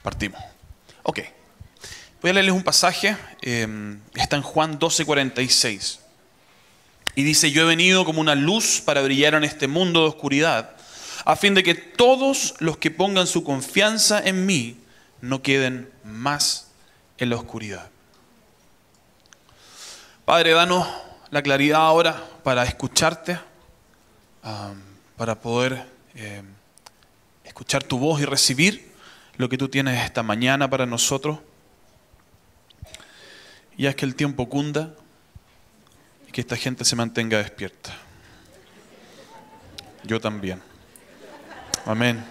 Partimos. Ok. Voy a leerles un pasaje. Está en Juan 12:46. Y dice: yo he venido como una luz para brillar en este mundo de oscuridad, a fin de que todos los que pongan su confianza en mí no queden más en la oscuridad. Padre, danos la claridad ahora para escucharte, para poder escuchar tu voz y recibir lo que tú tienes esta mañana para nosotros. Y haz que el tiempo cunda y que esta gente se mantenga despierta. Yo también. Amén.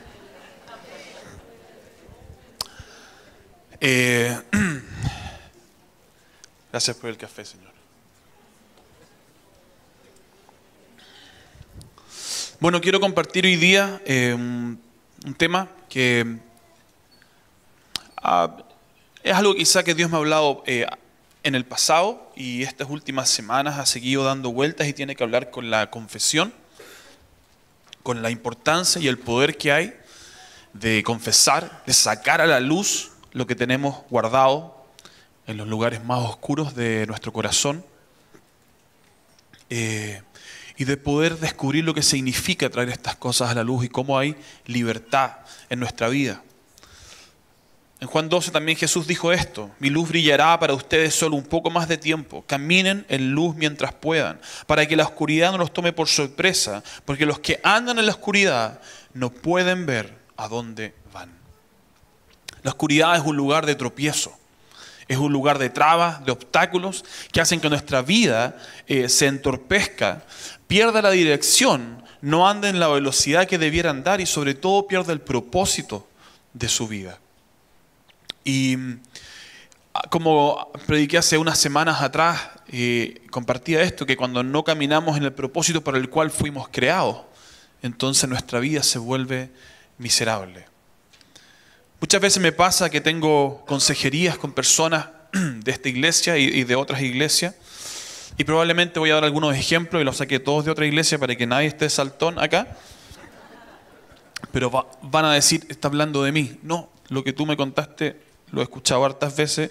Gracias por el café, Señor. Bueno, quiero compartir hoy día un tema que es algo quizá que Dios me ha hablado en el pasado y estas últimas semanas ha seguido dando vueltas y tiene que hablar con la confesión, con la importancia y el poder que hay de confesar, de sacar a la luz lo que tenemos guardado en los lugares más oscuros de nuestro corazón y de poder descubrir lo que significa traer estas cosas a la luz y cómo hay libertad en nuestra vida. En Juan 12 también Jesús dijo esto: mi luz brillará para ustedes solo un poco más de tiempo. Caminen en luz mientras puedan, para que la oscuridad no los tome por sorpresa, porque los que andan en la oscuridad no pueden ver a dónde van. La oscuridad es un lugar de tropiezo, es un lugar de trabas, de obstáculos que hacen que nuestra vida se entorpezca, pierda la dirección, no ande en la velocidad que debiera andar y sobre todo pierda el propósito de su vida. Y como prediqué hace unas semanas atrás, compartía esto, que cuando no caminamos en el propósito para el cual fuimos creados, entonces nuestra vida se vuelve miserable. Muchas veces me pasa que tengo consejerías con personas de esta iglesia y de otras iglesias, y probablemente voy a dar algunos ejemplos y los saqué todos de otra iglesia para que nadie esté saltón acá, pero van a decir: está hablando de mí. No, lo que tú me contaste lo he escuchado hartas veces.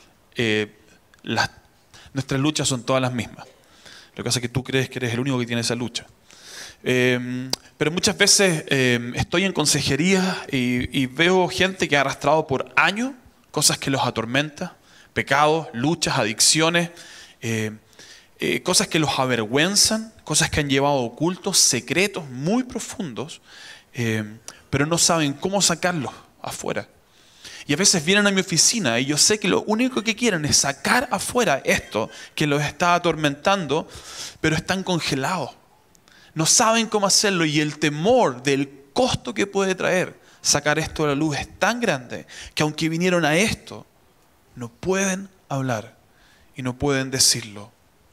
Nuestras luchas son todas las mismas. Lo que pasa es que tú crees que eres el único que tiene esa lucha. Pero muchas veces estoy en consejería y veo gente que ha arrastrado por años cosas que los atormentan, pecados, luchas, adicciones, cosas que los avergüenzan, cosas que han llevado ocultos, secretos muy profundos, pero no saben cómo sacarlos afuera. Y a veces vienen a mi oficina y yo sé que lo único que quieren es sacar afuera esto que los está atormentando, pero están congelados. No saben cómo hacerlo y el temor del costo que puede traer sacar esto a la luz es tan grande que aunque vinieron a esto, no pueden hablar y no pueden decirlo.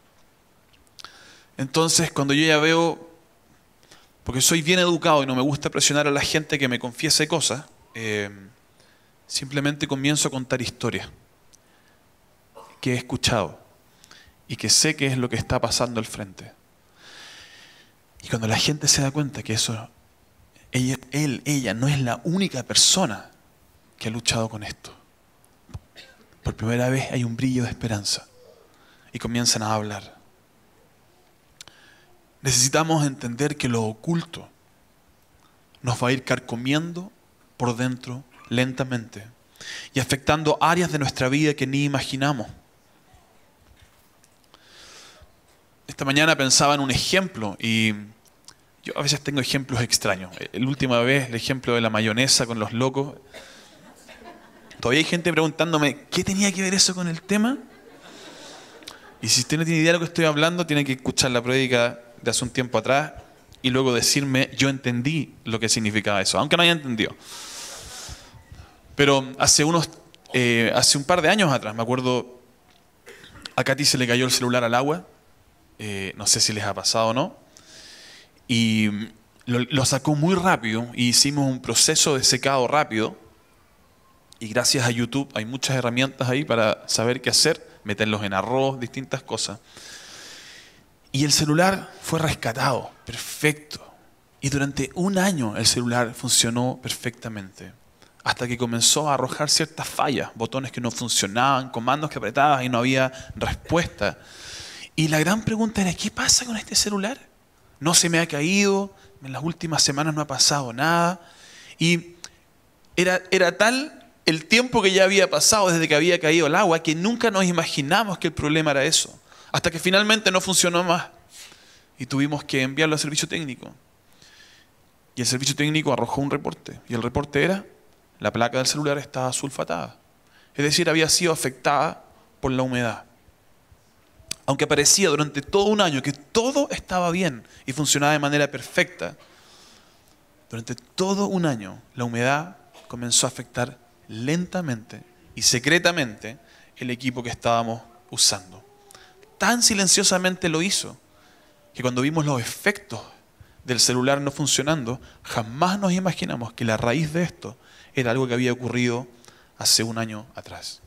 Entonces, cuando yo ya veo, porque soy bien educado y no me gusta presionar a la gente que me confiese cosas, simplemente comienzo a contar historias que he escuchado y que sé que es lo que está pasando al frente. Y cuando la gente se da cuenta que eso, ella no es la única persona que ha luchado con esto, por primera vez hay un brillo de esperanza y comienzan a hablar. Necesitamos entender que lo oculto nos va a ir carcomiendo por dentro lentamente y afectando áreas de nuestra vida que ni imaginamos. Esta mañana pensaba en un ejemplo y yo a veces tengo ejemplos extraños. La última vez el ejemplo de la mayonesa con los locos. Todavía hay gente preguntándome ¿qué tenía que ver eso con el tema? Y si usted no tiene idea de lo que estoy hablando, tiene que escuchar la prédica de hace un tiempo atrás y luego decirme: yo entendí lo que significaba eso, aunque no haya entendido. Pero hace un par de años atrás, me acuerdo, a Katy se le cayó el celular al agua. No sé si les ha pasado o no. Y lo sacó muy rápido y hicimos un proceso de secado rápido. Y gracias a YouTube hay muchas herramientas ahí para saber qué hacer, meterlos en arroz, distintas cosas. Y el celular fue rescatado, perfecto. Y durante un año el celular funcionó perfectamente. hasta que comenzó a arrojar ciertas fallas, botones que no funcionaban, comandos que apretabas y no había respuesta. Y la gran pregunta era, ¿qué pasa con este celular? No se me ha caído, en las últimas semanas no ha pasado nada. Y era tal el tiempo que ya había pasado desde que había caído el agua que nunca nos imaginamos que el problema era eso. Hasta que finalmente no funcionó más y tuvimos que enviarlo al servicio técnico. Y el servicio técnico arrojó un reporte. Y el reporte era, la placa del celular estaba sulfatada. Es decir, había sido afectada por la humedad. Aunque parecía durante todo un año que todo estaba bien y funcionaba de manera perfecta, durante todo un año la humedad comenzó a afectar lentamente y secretamente el equipo que estábamos usando. Tan silenciosamente lo hizo que cuando vimos los efectos del celular no funcionando, jamás nos imaginamos que la raíz de esto era algo que había ocurrido hace un año atrás.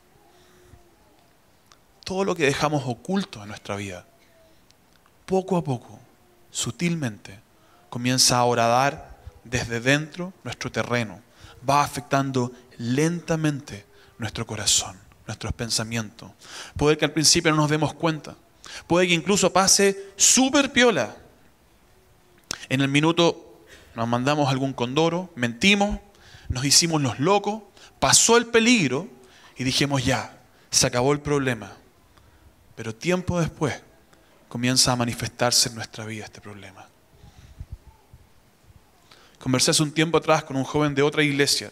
Todo lo que dejamos oculto en nuestra vida, poco a poco, sutilmente, comienza a horadar desde dentro nuestro terreno. Va afectando lentamente nuestro corazón, nuestros pensamientos. Puede que al principio no nos demos cuenta. Puede que incluso pase súper piola. En el minuto nos mandamos algún condoro, mentimos, nos hicimos los locos, pasó el peligro y dijimos ya, se acabó el problema. Pero tiempo después comienza a manifestarse en nuestra vida este problema. Conversé hace un tiempo atrás con un joven de otra iglesia.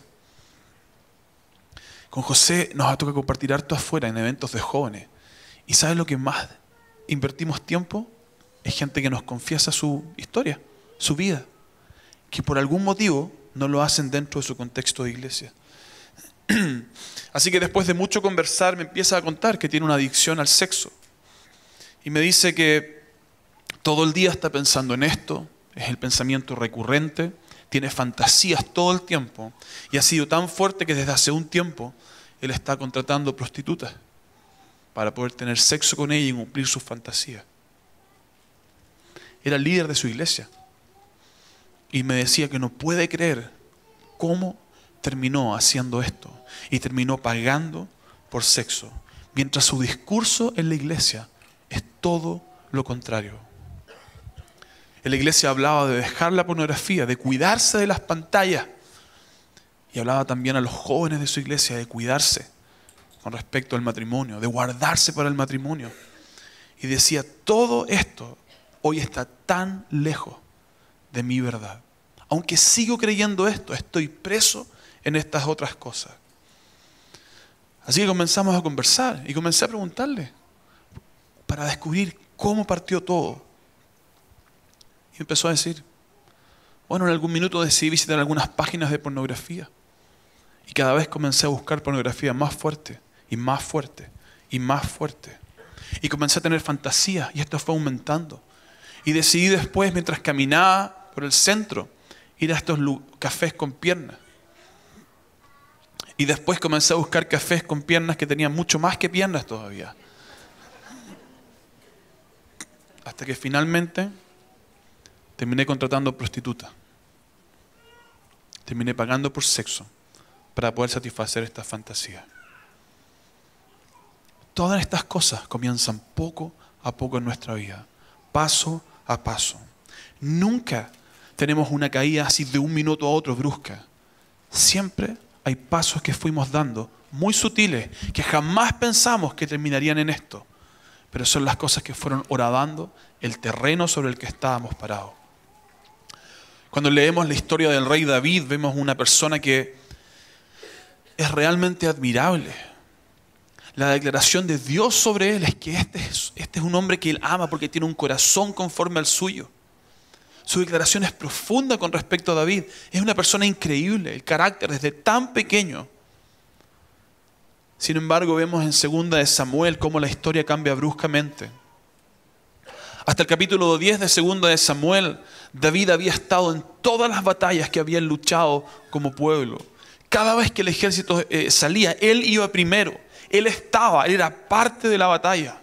Con José nos ha tocado compartir harto afuera en eventos de jóvenes. ¿Y sabes lo que más invertimos tiempo? Es gente que nos confiesa su historia, su vida, que por algún motivo no lo hacen dentro de su contexto de iglesia. Así que después de mucho conversar me empieza a contar que tiene una adicción al sexo. Y me dice que todo el día está pensando en esto, es el pensamiento recurrente, tiene fantasías todo el tiempo y ha sido tan fuerte que desde hace un tiempo él está contratando prostitutas para poder tener sexo con ella y cumplir sus fantasías. Era el líder de su iglesia y me decía que no puede creer cómo terminó haciendo esto y terminó pagando por sexo, mientras su discurso en la iglesia es todo lo contrario. En la iglesia hablaba de dejar la pornografía, de cuidarse de las pantallas, y hablaba también a los jóvenes de su iglesia de cuidarse con respecto al matrimonio, de guardarse para el matrimonio. Y decía, todo esto hoy está tan lejos de mi verdad. Aunque sigo creyendo esto, estoy preso en estas otras cosas. Así que comenzamos a conversar y comencé a preguntarle para descubrir cómo partió todo. Y empezó a decir, bueno, en algún minuto decidí visitar algunas páginas de pornografía. Y cada vez comencé a buscar pornografía más fuerte, y más fuerte, y más fuerte. Y comencé a tener fantasías, y esto fue aumentando. Y decidí después, mientras caminaba por el centro, ir a estos cafés con piernas. Y después comencé a buscar cafés con piernas que tenían mucho más que piernas todavía. Hasta que finalmente terminé contratando prostitutas. Terminé pagando por sexo para poder satisfacer esta fantasía. Todas estas cosas comienzan poco a poco en nuestra vida, paso a paso. Nunca tenemos una caída así de un minuto a otro brusca. Siempre hay pasos que fuimos dando, muy sutiles, que jamás pensamos que terminarían en esto. Pero son las cosas que fueron horadando el terreno sobre el que estábamos parados. Cuando leemos la historia del rey David, vemos una persona que es realmente admirable. La declaración de Dios sobre él es que este es un hombre que él ama porque tiene un corazón conforme al suyo. Su declaración es profunda con respecto a David. Es una persona increíble, el carácter desde tan pequeño. Sin embargo, vemos en 2 de Samuel cómo la historia cambia bruscamente. Hasta el capítulo 10 de 2 de Samuel, David había estado en todas las batallas que habían luchado como pueblo. Cada vez que el ejército salía, él iba primero. Él era parte de la batalla.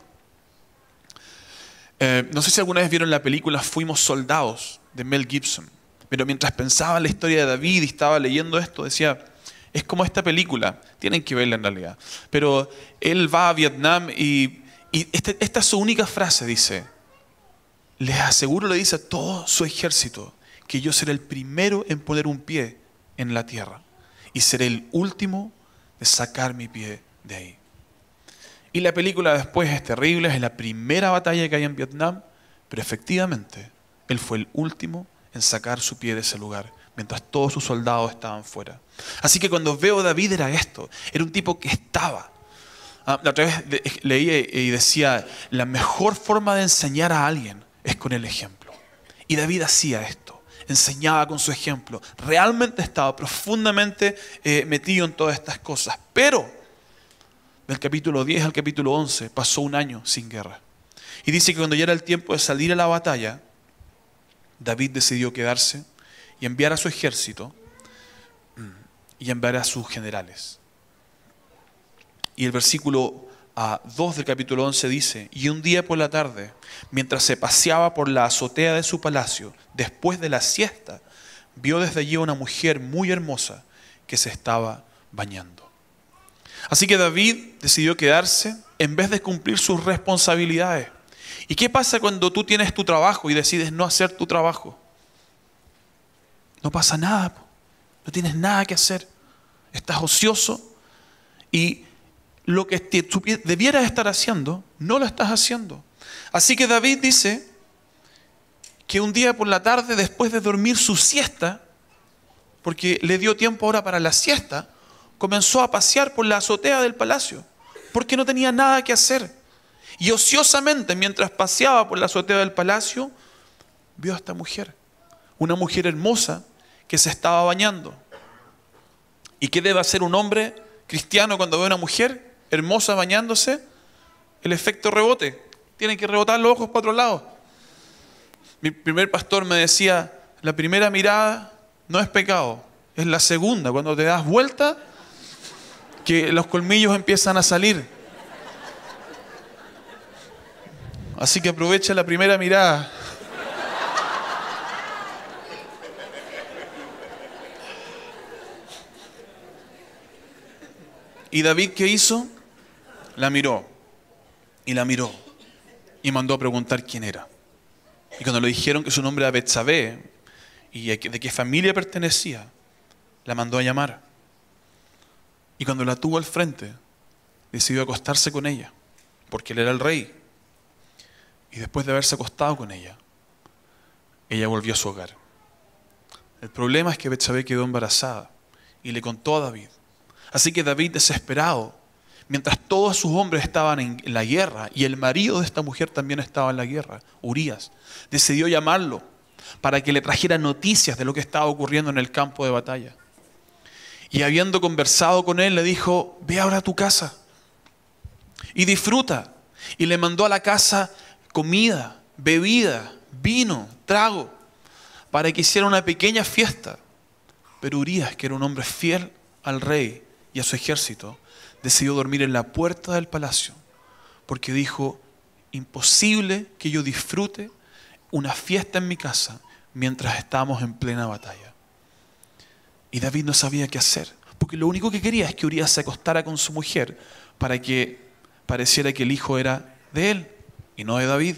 No sé si alguna vez vieron la película Fuimos Soldados de Mel Gibson. Pero mientras pensaba en la historia de David y estaba leyendo esto, decía, Es como esta película, tienen que verla en realidad. Pero él va a Vietnam y esta es su única frase, dice: les aseguro, le dice a todo su ejército, que yo seré el primero en poner un pie en la tierra y seré el último de sacar mi pie de ahí. Y la película después es terrible, es la primera batalla que hay en Vietnam, pero efectivamente él fue el último en sacar su pie de ese lugar, mientras todos sus soldados estaban fuera. Así que cuando veo a David era esto, era un tipo que estaba. La otra vez leí y decía, la mejor forma de enseñar a alguien es con el ejemplo. Y David hacía esto, enseñaba con su ejemplo, realmente estaba profundamente metido en todas estas cosas. Pero del capítulo 10 al capítulo 11 pasó un año sin guerra. Y dice que cuando ya era el tiempo de salir a la batalla, David decidió quedarse y enviar a su ejército y enviar a sus generales. Y el versículo 2 del capítulo 11 dice: y un día por la tarde, mientras se paseaba por la azotea de su palacio, después de la siesta, vio desde allí una mujer muy hermosa que se estaba bañando. Así que David decidió quedarse en vez de cumplir sus responsabilidades. ¿Y qué pasa cuando tú tienes tu trabajo y decides no hacer tu trabajo? No pasa nada, no tienes nada que hacer. Estás ocioso y lo que tú debieras estar haciendo, no lo estás haciendo. Así que David dice que un día por la tarde, después de dormir su siesta, porque le dio tiempo ahora para la siesta, comenzó a pasear por la azotea del palacio, porque no tenía nada que hacer. Y ociosamente, mientras paseaba por la azotea del palacio, vio a esta mujer, una mujer hermosa que se estaba bañando. ¿Y qué debe hacer un hombre cristiano cuando ve a una mujer hermosa bañándose? El efecto rebote. Tienen que rebotar los ojos para otro lado. Mi primer pastor me decía, la primera mirada no es pecado, es la segunda, cuando te das vuelta, que los colmillos empiezan a salir. Así que aprovecha la primera mirada. ¿Y David qué hizo? La miró. Y la miró. Y mandó a preguntar quién era. Y cuando le dijeron que su nombre era Betsabé y de qué familia pertenecía, la mandó a llamar. Y cuando la tuvo al frente, decidió acostarse con ella, porque él era el rey. Y después de haberse acostado con ella, ella volvió a su hogar. El problema es que Betsabé quedó embarazada y le contó a David. Así que David, desesperado, mientras todos sus hombres estaban en la guerra y el marido de esta mujer también estaba en la guerra, Urías, decidió llamarlo para que le trajera noticias de lo que estaba ocurriendo en el campo de batalla. Y habiendo conversado con él, le dijo, ve ahora a tu casa y disfruta. Y le mandó a la casa comida, bebida, vino, trago, para que hiciera una pequeña fiesta. Pero Urías, que era un hombre fiel al rey y a su ejército, decidió dormir en la puerta del palacio, porque dijo, imposible que yo disfrute una fiesta en mi casa mientras estamos en plena batalla. Y David no sabía qué hacer, porque lo único que quería es que Urías se acostara con su mujer para que pareciera que el hijo era de él y no de David.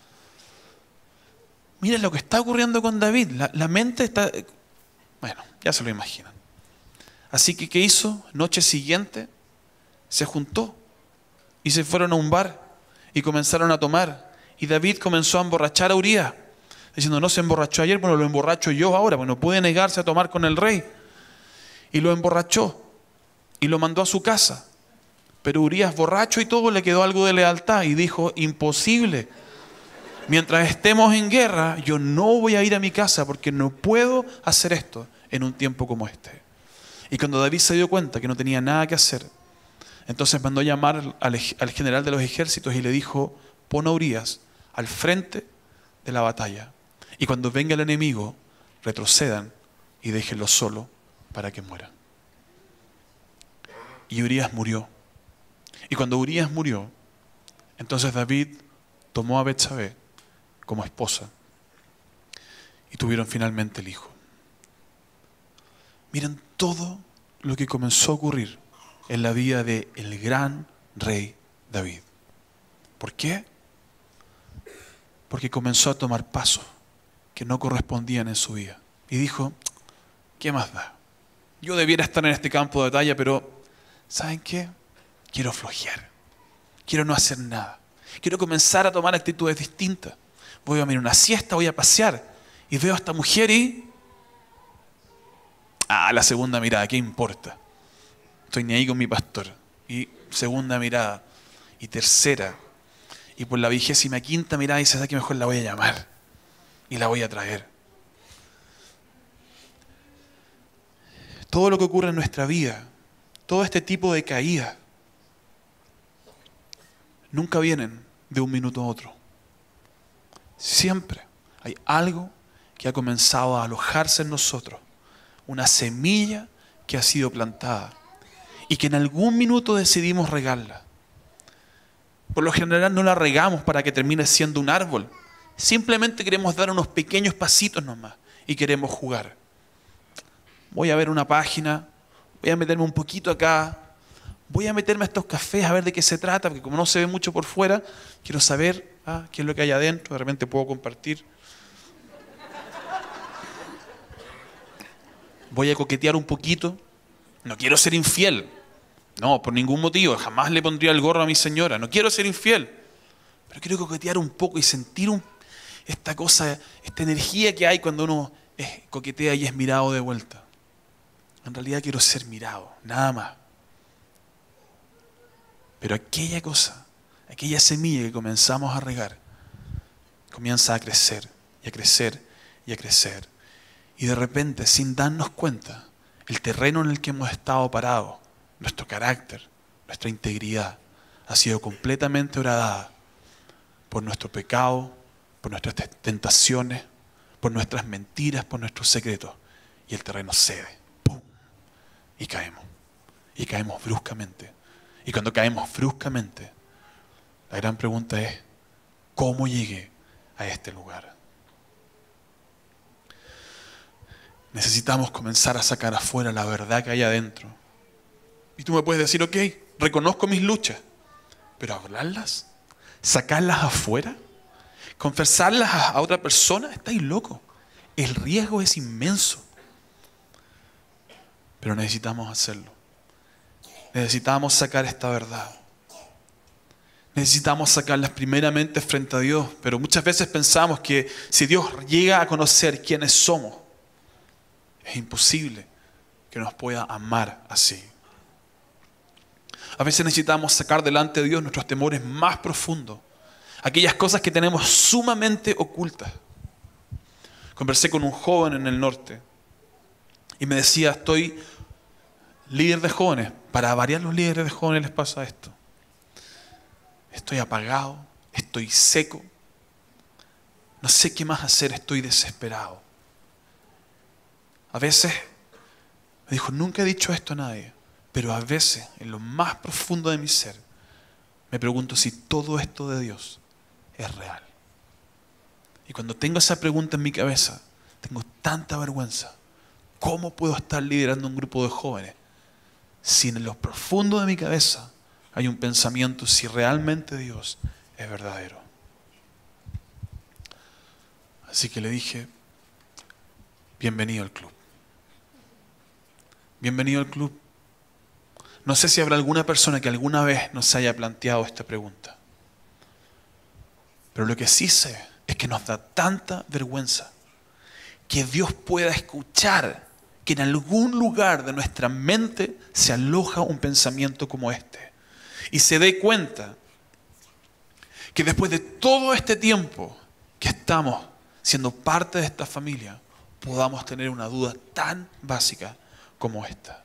Miren lo que está ocurriendo con David. La mente está... Bueno, ya se lo imaginan. Así que, ¿qué hizo? Noche siguiente se juntó y se fueron a un bar y comenzaron a tomar. Y David comenzó a emborrachar a Urías, diciendo, no se emborrachó ayer, bueno, lo emborracho yo ahora, porque no puede negarse a tomar con el rey. Y lo emborrachó y lo mandó a su casa. Pero Urías, borracho y todo, le quedó algo de lealtad y dijo, imposible. Mientras estemos en guerra, yo no voy a ir a mi casa porque no puedo hacer esto en un tiempo como este. Y cuando David se dio cuenta que no tenía nada que hacer, entonces mandó llamar al general de los ejércitos y le dijo, pon a Urías al frente de la batalla. Y cuando venga el enemigo, retrocedan y déjenlo solo para que muera. Y Urías murió. Y cuando Urías murió, entonces David tomó a Betsabé como esposa y tuvieron finalmente el hijo. Miren todo lo que comenzó a ocurrir en la vida del gran rey David. ¿Por qué? Porque comenzó a tomar pasos que no correspondían en su vida. Y dijo, ¿qué más da? Yo debiera estar en este campo de batalla, pero ¿saben qué? Quiero flojear. Quiero no hacer nada. Quiero comenzar a tomar actitudes distintas. Voy a dormir una siesta, voy a pasear. Y veo a esta mujer y... la segunda mirada, ¿qué importa? Estoy ni ahí con mi pastor. Y segunda mirada. Y tercera. Y por la 25ª mirada dice, ¿sabes qué? Mejor la voy a llamar. Y la voy a traer. Todo lo que ocurre en nuestra vida, todo este tipo de caídas, nunca vienen de un minuto a otro. Siempre hay algo que ha comenzado a alojarse en nosotros. Una semilla que ha sido plantada y que en algún minuto decidimos regarla. Por lo general no la regamos para que termine siendo un árbol. Simplemente queremos dar unos pequeños pasitos nomás y queremos jugar. Voy a ver una página, voy a meterme un poquito acá, voy a meterme a estos cafés a ver de qué se trata, porque como no se ve mucho por fuera, quiero saber qué es lo que hay adentro, de repente puedo compartir. Voy a coquetear un poquito, no quiero ser infiel, no, por ningún motivo, jamás le pondría el gorro a mi señora, no quiero ser infiel, pero quiero coquetear un poco y sentir esta cosa, esta energía que hay cuando uno coquetea y es mirado de vuelta. En realidad quiero ser mirado, nada más. Pero aquella cosa, aquella semilla que comenzamos a regar, comienza a crecer y a crecer y a crecer. Y de repente, sin darnos cuenta, el terreno en el que hemos estado parados, nuestro carácter, nuestra integridad, ha sido completamente horadada por nuestro pecado, por nuestras tentaciones, por nuestras mentiras, por nuestros secretos. Y el terreno cede. ¡Pum! Y caemos. Y caemos bruscamente. Y cuando caemos bruscamente, la gran pregunta es, ¿cómo llegué a este lugar? Necesitamos comenzar a sacar afuera la verdad que hay adentro. Y tú me puedes decir, ok, reconozco mis luchas, pero hablarlas, sacarlas afuera, confesarlas a otra persona, estáis loco. El riesgo es inmenso. Pero necesitamos hacerlo. Necesitamos sacar esta verdad. Necesitamos sacarlas primeramente frente a Dios, pero muchas veces pensamos que si Dios llega a conocer quiénes somos, es imposible que nos pueda amar así. A veces necesitamos sacar delante de Dios nuestros temores más profundos, aquellas cosas que tenemos sumamente ocultas. Conversé con un joven en el norte y me decía, estoy líder de jóvenes. Para variar, los líderes de jóvenes les pasa esto. Estoy apagado, estoy seco, no sé qué más hacer, estoy desesperado. A veces, me dijo, nunca he dicho esto a nadie, pero a veces, en lo más profundo de mi ser, me pregunto si todo esto de Dios es real. Y cuando tengo esa pregunta en mi cabeza, tengo tanta vergüenza. ¿Cómo puedo estar liderando un grupo de jóvenes si en lo profundo de mi cabeza hay un pensamiento si realmente Dios es verdadero? Así que le dije, bienvenido al club. Bienvenido al club. No sé si habrá alguna persona que alguna vez nos haya planteado esta pregunta. Pero lo que sí sé es que nos da tanta vergüenza que Dios pueda escuchar que en algún lugar de nuestra mente se aloja un pensamiento como este. Y se dé cuenta que después de todo este tiempo que estamos siendo parte de esta familia, podamos tener una duda tan básica como esta.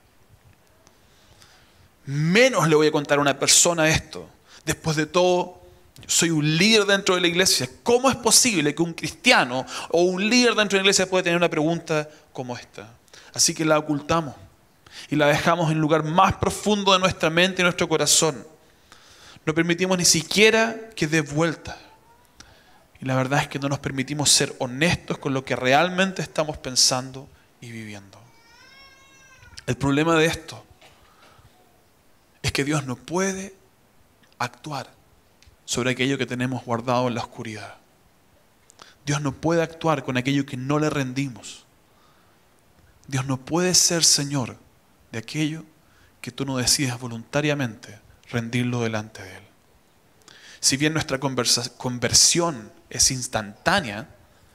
Menos le voy a contar a una persona esto. Después de todo, yo soy un líder dentro de la iglesia. ¿Cómo es posible que un cristiano o un líder dentro de la iglesia pueda tener una pregunta como esta? Así que la ocultamos y la dejamos en el lugar más profundo de nuestra mente y nuestro corazón. No permitimos ni siquiera que dé vuelta. Y la verdad es que no nos permitimos ser honestos con lo que realmente estamos pensando y viviendo. El problema de esto es que Dios no puede actuar sobre aquello que tenemos guardado en la oscuridad. Dios no puede actuar con aquello que no le rendimos. Dios no puede ser Señor de aquello que tú no decides voluntariamente rendirlo delante de Él. Si bien nuestra conversión es instantánea,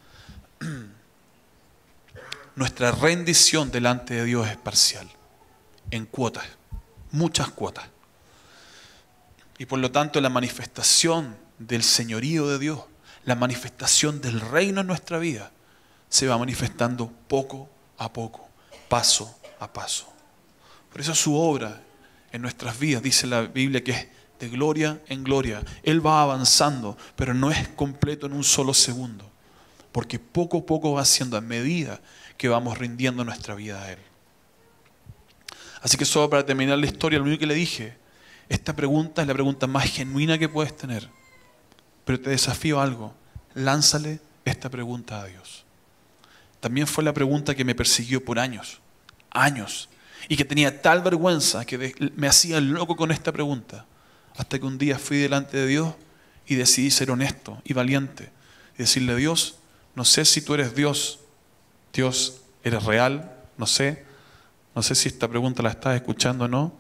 nuestra rendición delante de Dios es parcial, en cuotas, muchas cuotas. Y por lo tanto la manifestación del señorío de Dios, la manifestación del reino en nuestra vida, se va manifestando poco a poco, paso a paso. Por eso su obra en nuestras vidas, dice la Biblia, que es de gloria en gloria. Él va avanzando, pero no es completo en un solo segundo, porque poco a poco va haciendo a medida que vamos rindiendo nuestra vida a Él. Así que solo para terminar la historia, lo único que le dije, esta pregunta es la pregunta más genuina que puedes tener. Pero te desafío a algo, lánzale esta pregunta a Dios. También fue la pregunta que me persiguió por años, y que tenía tal vergüenza que me hacía loco con esta pregunta, hasta que un día fui delante de Dios y decidí ser honesto y valiente y decirle: Dios, no sé si tú eres Dios, Dios, eres real, no sé si esta pregunta la estás escuchando o no.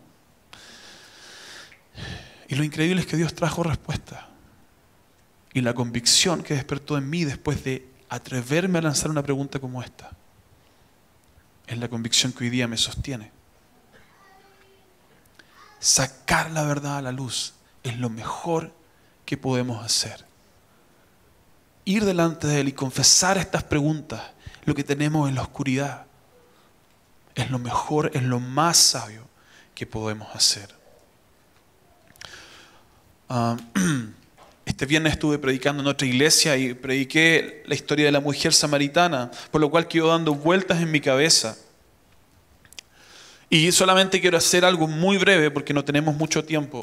Y lo increíble es que Dios trajo respuesta. Y la convicción que despertó en mí después de atreverme a lanzar una pregunta como esta, es la convicción que hoy día me sostiene. Sacar la verdad a la luz es lo mejor que podemos hacer. Ir delante de Él y confesar estas preguntas, lo que tenemos en la oscuridad, es lo mejor, es lo más sabio que podemos hacer. Este viernes estuve predicando en otra iglesia y prediqué la historia de la mujer samaritana, por lo cual quedó dando vueltas en mi cabeza. Y solamente quiero hacer algo muy breve porque no tenemos mucho tiempo.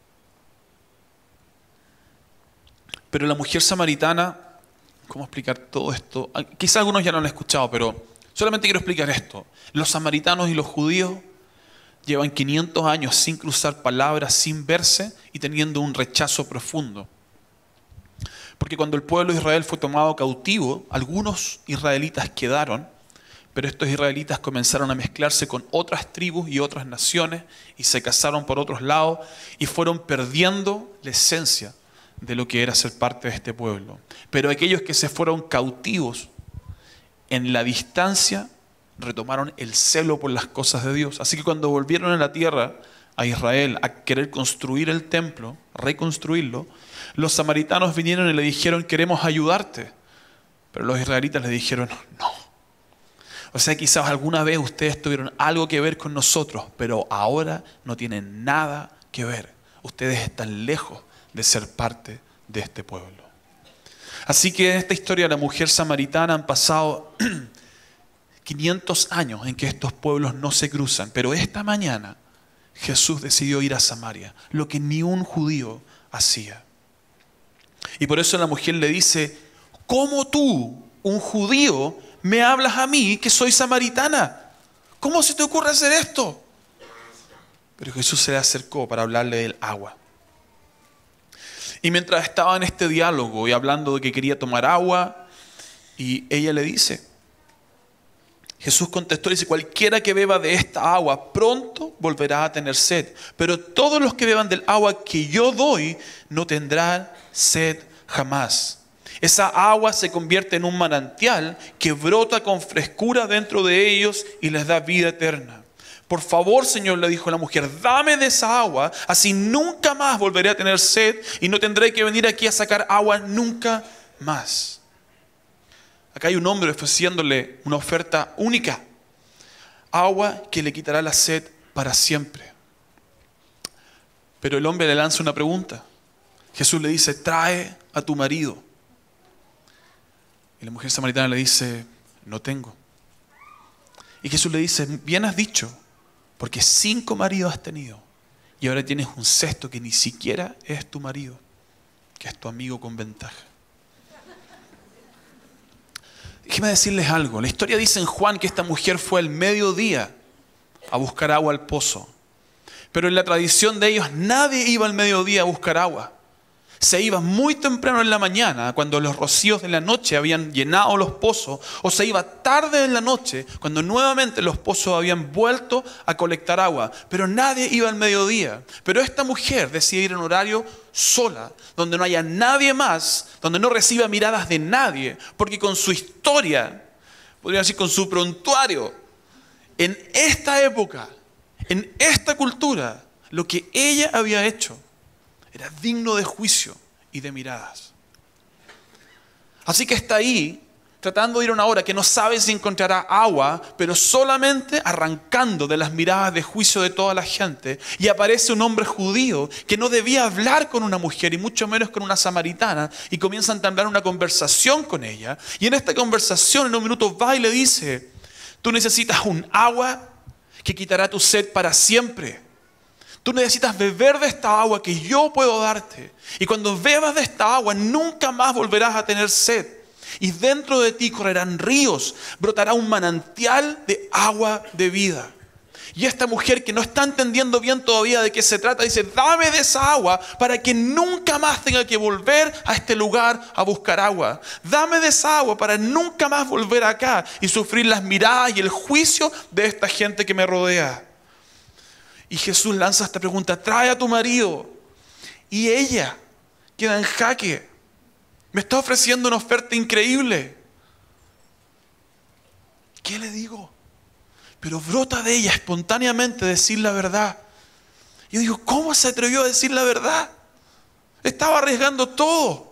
Pero la mujer samaritana, ¿cómo explicar todo esto? Quizá algunos ya lo han escuchado, pero solamente quiero explicar esto. Los samaritanos y los judíos llevan 500 años sin cruzar palabras, sin verse y teniendo un rechazo profundo. Porque cuando el pueblo de Israel fue tomado cautivo, algunos israelitas quedaron, pero estos israelitas comenzaron a mezclarse con otras tribus y otras naciones y se casaron por otros lados y fueron perdiendo la esencia de lo que era ser parte de este pueblo. Pero aquellos que se fueron cautivos en la distancia retomaron el celo por las cosas de Dios. Así que cuando volvieron a la tierra, a Israel, a querer construir el templo, reconstruirlo, los samaritanos vinieron y le dijeron: queremos ayudarte. Pero los israelitas le dijeron: no. O sea, quizás alguna vez ustedes tuvieron algo que ver con nosotros, pero ahora no tienen nada que ver. Ustedes están lejos de ser parte de este pueblo. Así que en esta historia de la mujer samaritana han pasado 500 años en que estos pueblos no se cruzan, pero esta mañana Jesús decidió ir a Samaria, lo que ni un judío hacía. Y por eso la mujer le dice: ¿cómo tú, un judío, me hablas a mí que soy samaritana? ¿Cómo se te ocurre hacer esto? Pero Jesús se le acercó para hablarle del agua. Y mientras estaba en este diálogo y hablando de que quería tomar agua, y ella le dice, Jesús contestó y dice: cualquiera que beba de esta agua pronto volverá a tener sed, pero todos los que beban del agua que yo doy no tendrán sed jamás. Esa agua se convierte en un manantial que brota con frescura dentro de ellos y les da vida eterna. Por favor, Señor, le dijo la mujer, dame de esa agua, así nunca más volveré a tener sed y no tendré que venir aquí a sacar agua nunca más. Acá hay un hombre ofreciéndole una oferta única, agua que le quitará la sed para siempre. Pero el hombre le lanza una pregunta. Jesús le dice: trae a tu marido. Y la mujer samaritana le dice: no tengo. Y Jesús le dice: bien has dicho, porque 5 maridos has tenido y ahora tienes un sexto que ni siquiera es tu marido, que es tu amigo con ventaja. Déjenme decirles algo. La historia dice en Juan que esta mujer fue al mediodía a buscar agua al pozo. Pero en la tradición de ellos nadie iba al mediodía a buscar agua. Se iba muy temprano en la mañana, cuando los rocíos de la noche habían llenado los pozos, o se iba tarde en la noche, cuando nuevamente los pozos habían vuelto a colectar agua. Pero nadie iba al mediodía. Pero esta mujer decide ir en horario sola, donde no haya nadie más, donde no reciba miradas de nadie, porque con su historia, podría decir con su prontuario, en esta época, en esta cultura, lo que ella había hecho era digno de juicio y de miradas. Así que está ahí, tratando de ir a una hora que no sabe si encontrará agua, pero solamente arrancando de las miradas de juicio de toda la gente. Y aparece un hombre judío que no debía hablar con una mujer y mucho menos con una samaritana. Y comienza a entablar una conversación con ella. Y en esta conversación en un minuto va y le dice: tú necesitas un agua que quitará tu sed para siempre. Tú necesitas beber de esta agua que yo puedo darte. Y cuando bebas de esta agua, nunca más volverás a tener sed. Y dentro de ti correrán ríos, brotará un manantial de agua de vida. Y esta mujer, que no está entendiendo bien todavía de qué se trata, dice: dame de esa agua para que nunca más tenga que volver a este lugar a buscar agua. Dame de esa agua para nunca más volver acá y sufrir las miradas y el juicio de esta gente que me rodea. Y Jesús lanza esta pregunta: trae a tu marido. Y ella queda en jaque. Me está ofreciendo una oferta increíble. ¿Qué le digo? Pero brota de ella espontáneamente decir la verdad. Yo digo: ¿cómo se atrevió a decir la verdad? Estaba arriesgando todo.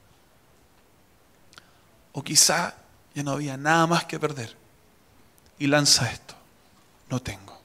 O quizá ya no había nada más que perder. Y lanza esto: no tengo.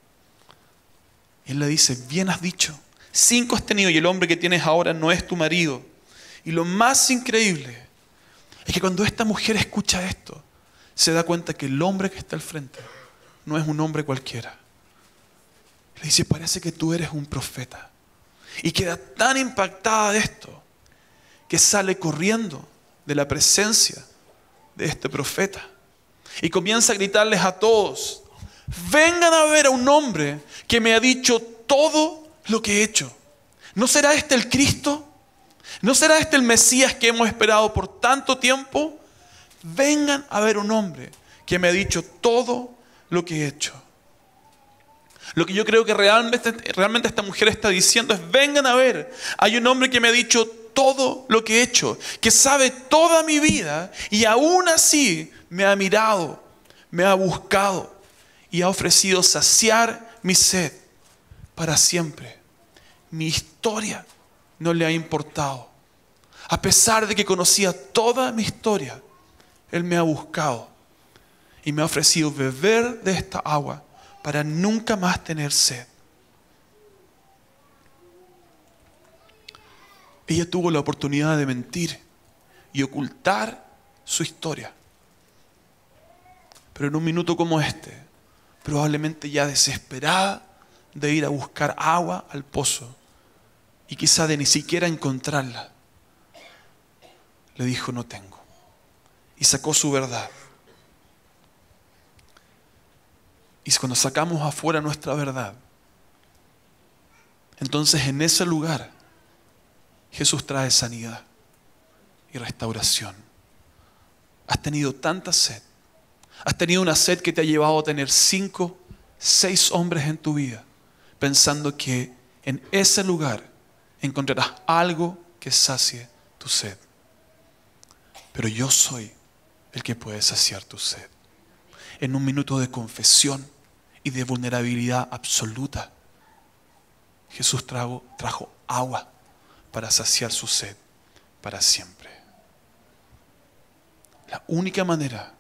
Y él le dice: bien has dicho, 5 has tenido y el hombre que tienes ahora no es tu marido. Y lo más increíble es que cuando esta mujer escucha esto, se da cuenta que el hombre que está al frente no es un hombre cualquiera. Le dice: parece que tú eres un profeta. Y queda tan impactada de esto que sale corriendo de la presencia de este profeta. Y comienza a gritarles a todos: vengan a ver a un hombre que me ha dicho todo lo que he hecho. ¿No será este el Cristo? ¿No será este el Mesías que hemos esperado por tanto tiempo? Vengan a ver un hombre que me ha dicho todo lo que he hecho. Lo que yo creo que realmente esta mujer está diciendo es: vengan a ver, hay un hombre que me ha dicho todo lo que he hecho, que sabe toda mi vida y aún así me ha mirado, me ha buscado y ha ofrecido saciar mi sed para siempre. Mi historia no le ha importado. A pesar de que conocía toda mi historia, Él me ha buscado y me ha ofrecido beber de esta agua para nunca más tener sed. Ella tuvo la oportunidad de mentir y ocultar su historia. Pero en un minuto como este, probablemente ya desesperada de ir a buscar agua al pozo y quizá de ni siquiera encontrarla, le dijo: no tengo. Y sacó su verdad. Y cuando sacamos afuera nuestra verdad, entonces en ese lugar Jesús trae sanidad y restauración. Has tenido tanta sed. Has tenido una sed que te ha llevado a tener 5, 6 hombres en tu vida, pensando que en ese lugar encontrarás algo que sacie tu sed. Pero yo soy el que puede saciar tu sed. En un minuto de confesión y de vulnerabilidad absoluta, Jesús trajo agua para saciar su sed para siempre. La única manera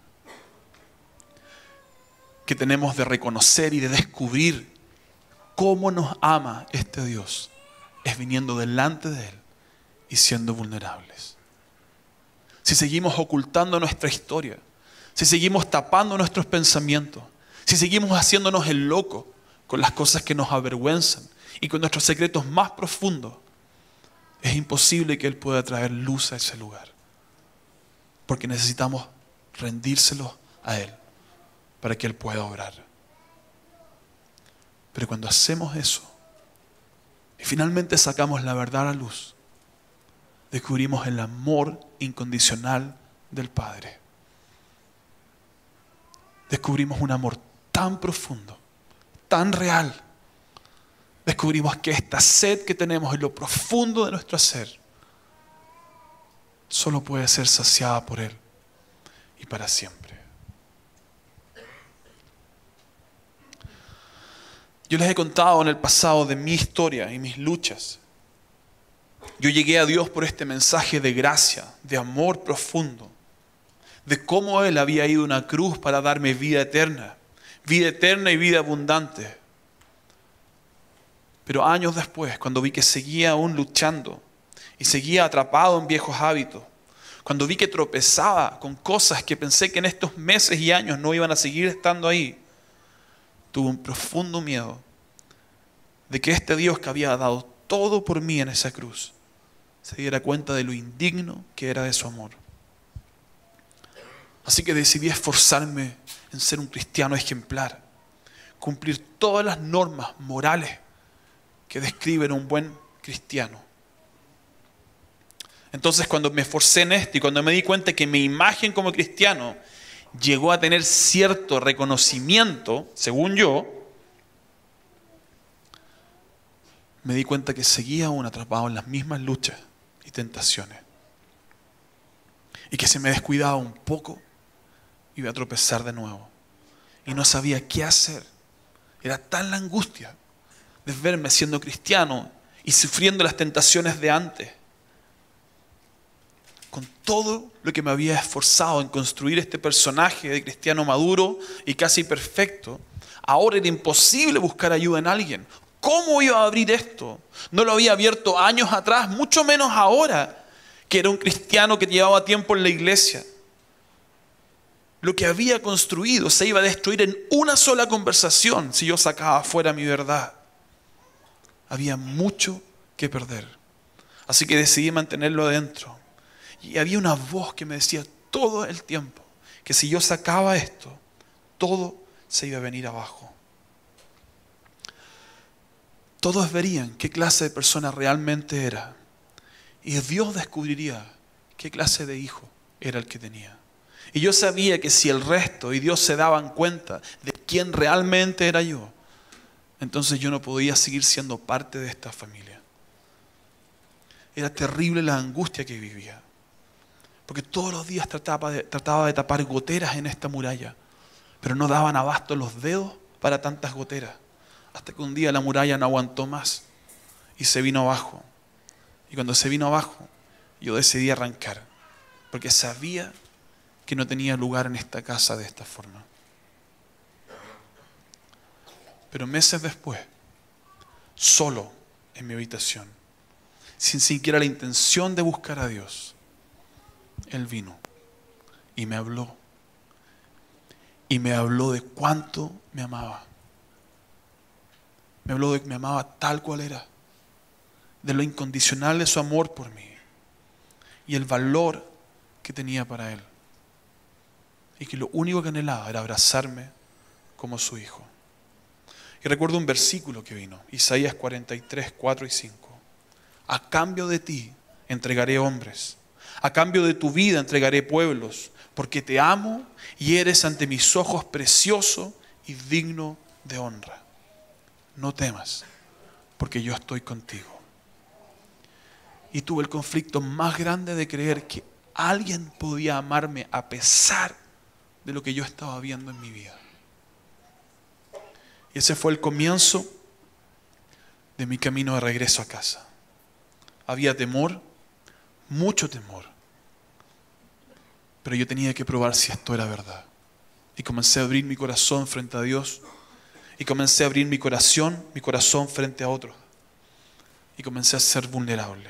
que tenemos de reconocer y de descubrir cómo nos ama este Dios es viniendo delante de Él y siendo vulnerables. Si seguimos ocultando nuestra historia, si seguimos tapando nuestros pensamientos, si seguimos haciéndonos el loco con las cosas que nos avergüenzan y con nuestros secretos más profundos, es imposible que Él pueda traer luz a ese lugar. Porque necesitamos rendírselos a Él para que Él pueda obrar. Pero cuando hacemos eso y finalmente sacamos la verdad a la luz, descubrimos el amor incondicional del Padre. Descubrimos un amor tan profundo, tan real. Descubrimos que esta sed que tenemos en lo profundo de nuestro ser solo puede ser saciada por Él y para siempre. Yo les he contado en el pasado de mi historia y mis luchas. Yo llegué a Dios por este mensaje de gracia, de amor profundo, de cómo Él había ido a una cruz para darme vida eterna y vida abundante. Pero años después, cuando vi que seguía aún luchando y seguía atrapado en viejos hábitos, cuando vi que tropezaba con cosas que pensé que en estos meses y años no iban a seguir estando ahí, tuve un profundo miedo de que este Dios que había dado todo por mí en esa cruz se diera cuenta de lo indigno que era de su amor. Así que decidí esforzarme en ser un cristiano ejemplar, cumplir todas las normas morales que describen a un buen cristiano. Entonces, cuando me esforcé en esto y cuando me di cuenta que mi imagen como cristiano llegó a tener cierto reconocimiento, según yo, me di cuenta que seguía aún atrapado en las mismas luchas y tentaciones. Y que si me descuidaba un poco, iba a tropezar de nuevo. Y no sabía qué hacer. Era tan la angustia de verme siendo cristiano y sufriendo las tentaciones de antes. Con todo lo que me había esforzado en construir este personaje de cristiano maduro y casi perfecto, ahora era imposible buscar ayuda en alguien. ¿Cómo iba a abrir esto? No lo había abierto años atrás, mucho menos ahora, que era un cristiano que llevaba tiempo en la iglesia. Lo que había construido se iba a destruir en una sola conversación si yo sacaba fuera mi verdad. Había mucho que perder. Así que decidí mantenerlo adentro. Y había una voz que me decía todo el tiempo que si yo sacaba esto, todo se iba a venir abajo. Todos verían qué clase de persona realmente era. Y Dios descubriría qué clase de hijo era el que tenía. Y yo sabía que si el resto y Dios se daban cuenta de quién realmente era yo, entonces yo no podía seguir siendo parte de esta familia. Era terrible la angustia que vivía. Porque todos los días trataba de tapar goteras en esta muralla. Pero no daban abasto los dedos para tantas goteras. Hasta que un día la muralla no aguantó más y se vino abajo. Y cuando se vino abajo, yo decidí arrancar. Porque sabía que no tenía lugar en esta casa de esta forma. Pero meses después, solo en mi habitación, sin siquiera la intención de buscar a Dios, Él vino y me habló. Y me habló de cuánto me amaba. Me habló de que me amaba tal cual era. De lo incondicional de su amor por mí. Y el valor que tenía para Él. Y que lo único que anhelaba era abrazarme como su hijo. Y recuerdo un versículo que vino. Isaías 43, 4 y 5. A cambio de ti entregaré hombres. A cambio de tu vida entregaré pueblos. Porque te amo y eres ante mis ojos precioso y digno de honra. No temas, porque yo estoy contigo. Y tuve el conflicto más grande de creer que alguien podía amarme a pesar de lo que yo estaba viendo en mi vida. Y ese fue el comienzo de mi camino de regreso a casa. Había temor, mucho temor. Pero yo tenía que probar si esto era verdad. Y comencé a abrir mi corazón frente a Dios. Y comencé a abrir mi corazón frente a otros. Y comencé a ser vulnerable.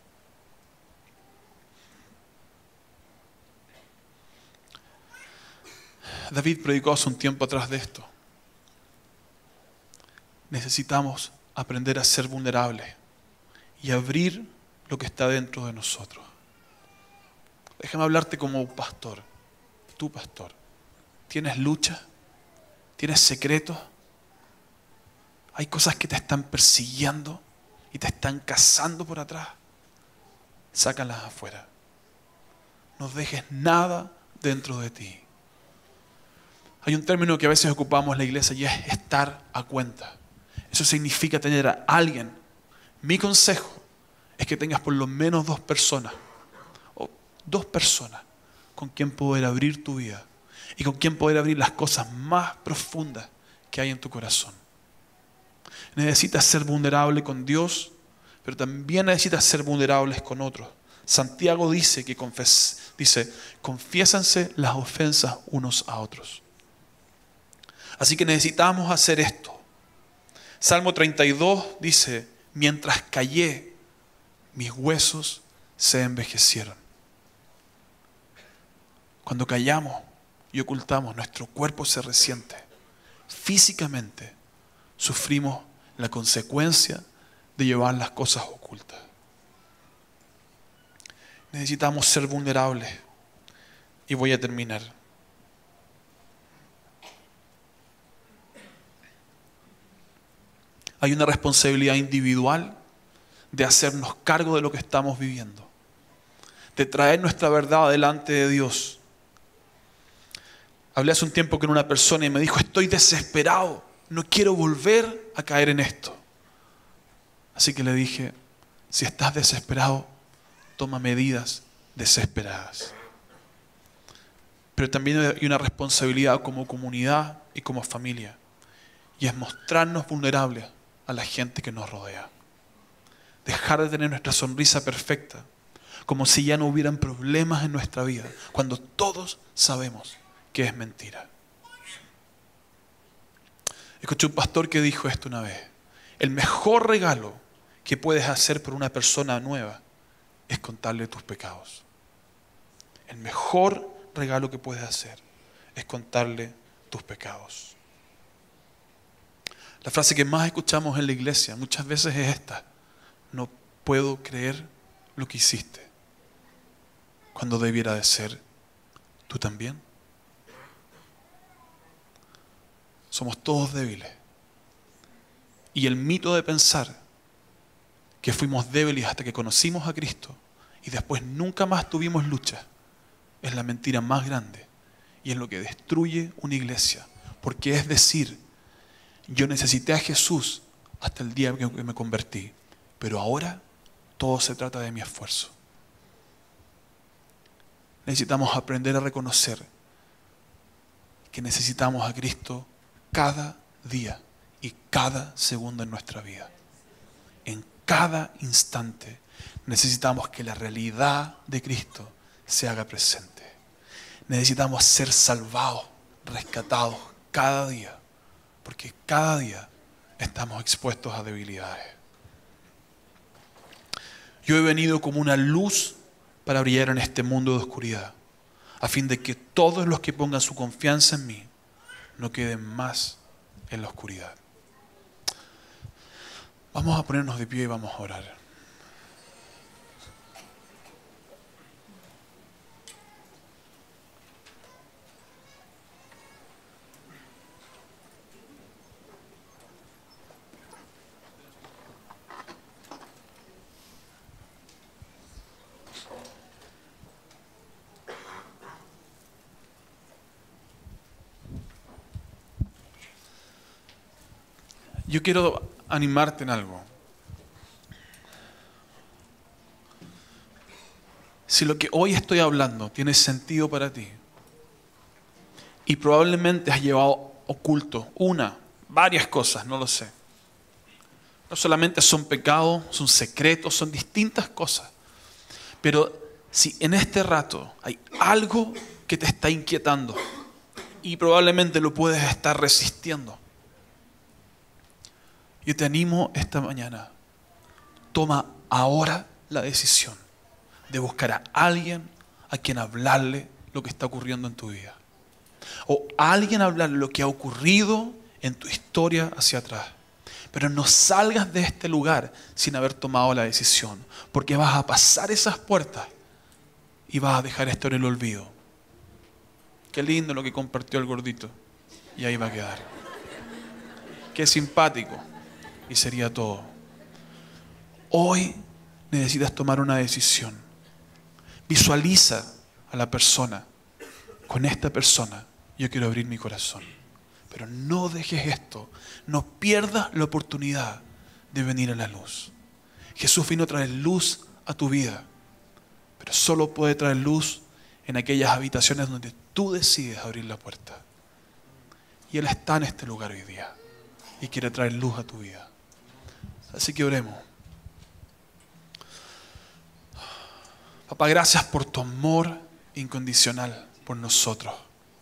David predicó hace un tiempo atrás de esto. Necesitamos aprender a ser vulnerables y abrir lo que está dentro de nosotros. Déjame hablarte como pastor, tu pastor. ¿Tienes lucha? ¿Tienes secretos? Hay cosas que te están persiguiendo y te están cazando por atrás. Sácalas afuera. No dejes nada dentro de ti. Hay un término que a veces ocupamos en la iglesia y es estar a cuenta. Eso significa tener a alguien. Mi consejo es que tengas por lo menos 2 personas, o 2 personas con quien poder abrir tu vida y con quien poder abrir las cosas más profundas que hay en tu corazón. Necesitas ser vulnerable con Dios, pero también necesitas ser vulnerables con otros. Santiago dice que confiésanse las ofensas unos a otros. Así que necesitamos hacer esto. Salmo 32 dice, mientras callé, mis huesos se envejecieron. Cuando callamos y ocultamos, nuestro cuerpo se resiente. Físicamente sufrimos la consecuencia de llevar las cosas ocultas. Necesitamos ser vulnerables. Y voy a terminar. Hay una responsabilidad individual de hacernos cargo de lo que estamos viviendo, de traer nuestra verdad delante de Dios. Hablé hace un tiempo con una persona y me dijo, estoy desesperado, no quiero volver a caer en esto. Así que le dije, si estás desesperado, toma medidas desesperadas. Pero también hay una responsabilidad como comunidad y como familia, y es mostrarnos vulnerables a la gente que nos rodea. Dejar de tener nuestra sonrisa perfecta, como si ya no hubieran problemas en nuestra vida, cuando todos sabemos que es mentira. Escuché un pastor que dijo esto una vez: el mejor regalo que puedes hacer por una persona nueva es contarle tus pecados. El mejor regalo que puedes hacer es contarle tus pecados. La frase que más escuchamos en la iglesia muchas veces es esta: no puedo creer lo que hiciste, cuando debiera de ser tú también. Somos todos débiles. Y el mito de pensar que fuimos débiles hasta que conocimos a Cristo y después nunca más tuvimos lucha es la mentira más grande y es lo que destruye una iglesia. Porque es decir, yo necesité a Jesús hasta el día que me convertí, pero ahora todo se trata de mi esfuerzo. Necesitamos aprender a reconocer que necesitamos a Cristo cada día y cada segundo en nuestra vida. En cada instante necesitamos que la realidad de Cristo se haga presente. Necesitamos ser salvados, rescatados cada día, porque cada día estamos expuestos a debilidades. Yo he venido como una luz para brillar en este mundo de oscuridad, a fin de que todos los que pongan su confianza en mí no queden más en la oscuridad. Vamos a ponernos de pie y vamos a orar. Yo quiero animarte en algo. Si lo que hoy estoy hablando tiene sentido para ti y probablemente has llevado oculto varias cosas, no lo sé. No solamente son pecados, son secretos, son distintas cosas. Pero si en este rato hay algo que te está inquietando y probablemente lo puedes estar resistiendo, yo te animo esta mañana, toma ahora la decisión de buscar a alguien a quien hablarle lo que está ocurriendo en tu vida. O a alguien hablarle lo que ha ocurrido en tu historia hacia atrás. Pero no salgas de este lugar sin haber tomado la decisión, porque vas a pasar esas puertas y vas a dejar esto en el olvido. Qué lindo lo que compartió el gordito. Y ahí va a quedar. Qué simpático. y sería todo. Hoy necesitas tomar una decisión. Visualiza a la persona. Con esta persona yo quiero abrir mi corazón. Pero no dejes esto. No pierdas la oportunidad de venir a la luz. Jesús vino a traer luz a tu vida. Pero solo puede traer luz en aquellas habitaciones donde tú decides abrir la puerta. Y Él está en este lugar hoy día. Y quiere traer luz a tu vida. Así que oremos. Papá, gracias por tu amor incondicional por nosotros.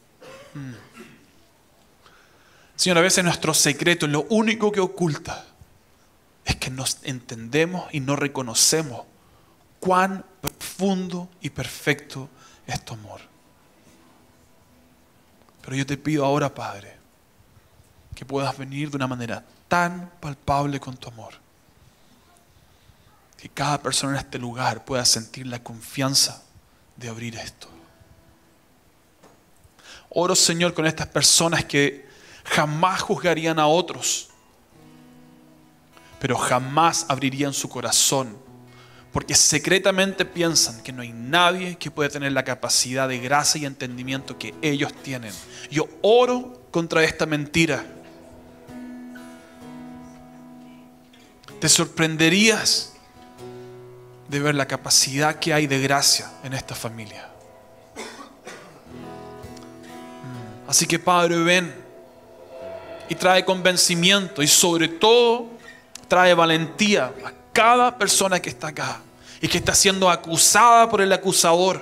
Señor, a veces nuestro secreto, lo único que oculta, es que no entendemos y no reconocemos cuán profundo y perfecto es tu amor. Pero yo te pido ahora, Padre, que puedas venir de una manera tan palpable con tu amor. Que cada persona en este lugar pueda sentir la confianza de abrir esto. Oro, Señor, con estas personas que jamás juzgarían a otros, pero jamás abrirían su corazón, porque secretamente piensan que no hay nadie que pueda tener la capacidad de gracia y entendimiento que ellos tienen. Yo oro contra esta mentira. Te sorprenderías de ver la capacidad que hay de gracia en esta familia. Así que, Padre, ven y trae convencimiento y sobre todo trae valentía a cada persona que está acá y que está siendo acusada por el acusador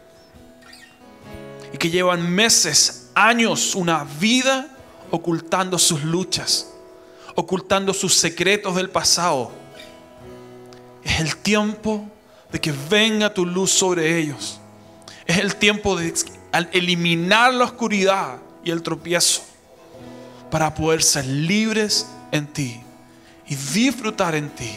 y que llevan meses, años, una vida ocultando sus luchas, ocultando sus secretos del pasado. Es el tiempo de que venga tu luz sobre ellos. Es el tiempo de eliminar la oscuridad y el tropiezo para poder ser libres en ti y disfrutar en ti.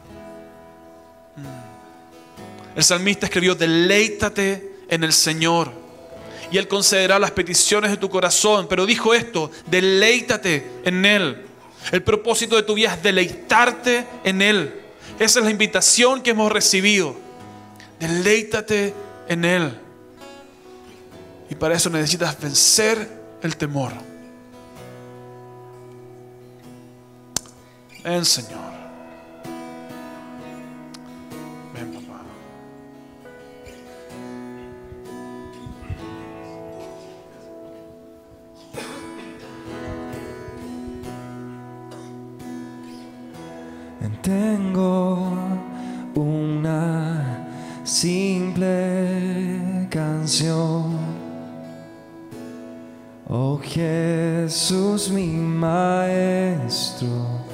El salmista escribió: deleítate en el Señor y Él concederá las peticiones de tu corazón. Pero dijo esto: deleítate en Él. El propósito de tu vida es deleitarte en Él. Esa es la invitación que hemos recibido. Deleítate en Él. Y para eso necesitas vencer el temor. Ven, Señor. Ven, papá. Tengo una simple canción. Oh Jesús, mi maestro,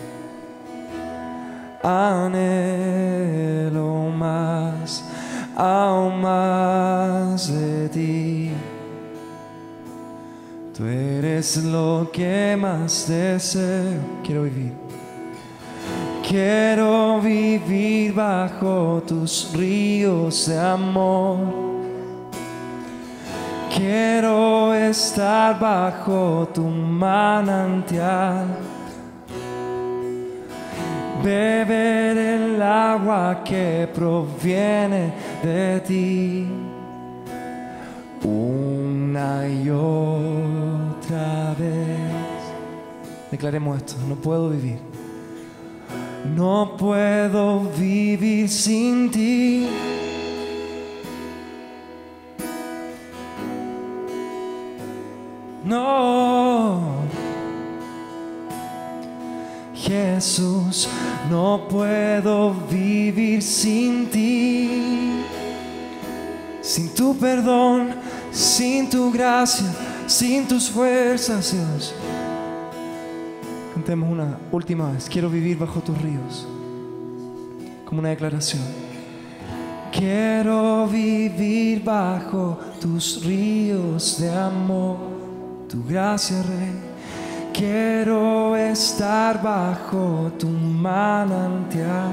anhelo más, aún más de ti. Tú eres lo que más deseo. Quiero vivir bajo tus ríos de amor. Quiero estar bajo tu manantial. Beber el agua que proviene de ti. Una y otra vez. Declaremos esto: no puedo vivir. No puedo vivir sin ti. No, Jesús, no puedo vivir sin ti. Sin tu perdón, sin tu gracia, sin tus fuerzas, Dios. Cantemos una última vez. Quiero vivir bajo tus ríos. Como una declaración. Quiero vivir bajo tus ríos de amor. Tu gracia, Rey. Quiero estar bajo tu manantial.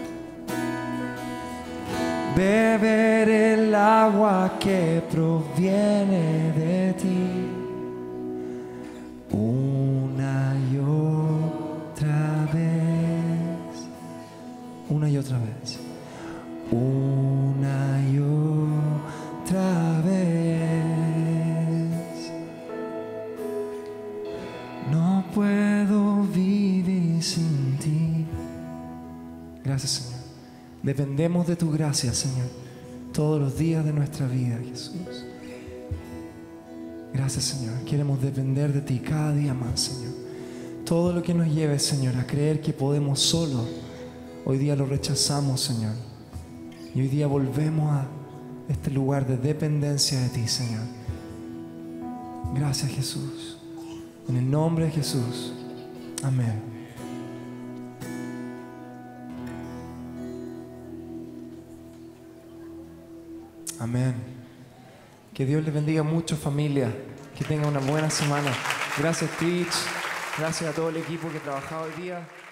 Beber el agua que proviene de ti. Una y otra vez. Gracias, Señor. Dependemos de tu gracia, Señor, todos los días de nuestra vida, Jesús. Gracias, Señor. Queremos depender de ti cada día más, Señor. Todo lo que nos lleve, Señor, a creer que podemos solo, hoy día lo rechazamos, Señor. Y hoy día volvemos a este lugar de dependencia de ti, Señor. Gracias, Jesús. En el nombre de Jesús. Amén. Amén. Que Dios les bendiga mucho, familia. Que tengan una buena semana. Gracias, Twitch. Gracias a todo el equipo que ha trabajado hoy día.